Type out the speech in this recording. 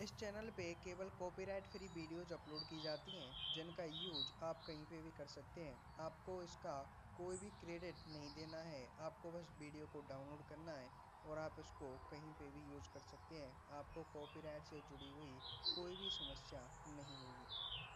इस चैनल पे केवल कॉपीराइट फ्री वीडियोज अपलोड की जाती हैं जिनका यूज आप कहीं पे भी कर सकते हैं। आपको इसका कोई भी क्रेडिट नहीं देना है, आपको बस वीडियो को डाउनलोड करना है और आप इसको कहीं पे भी यूज कर सकते हैं। आपको कॉपीराइट से जुड़ी हुई कोई भी समस्या नहीं होगी।